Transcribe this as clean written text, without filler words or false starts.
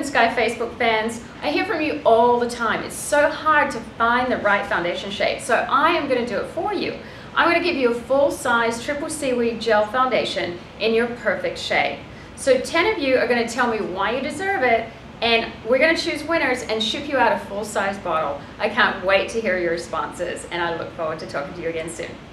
Open Sky Facebook fans, I hear from you all the time. It's so hard to find the right foundation shade, so I am going to do it for you. I'm going to give you a full-size triple seaweed gel foundation in your perfect shade. So 10 of you are going to tell me why you deserve it, and we're going to choose winners and ship you out a full-size bottle. I can't wait to hear your responses, and I look forward to talking to you again soon.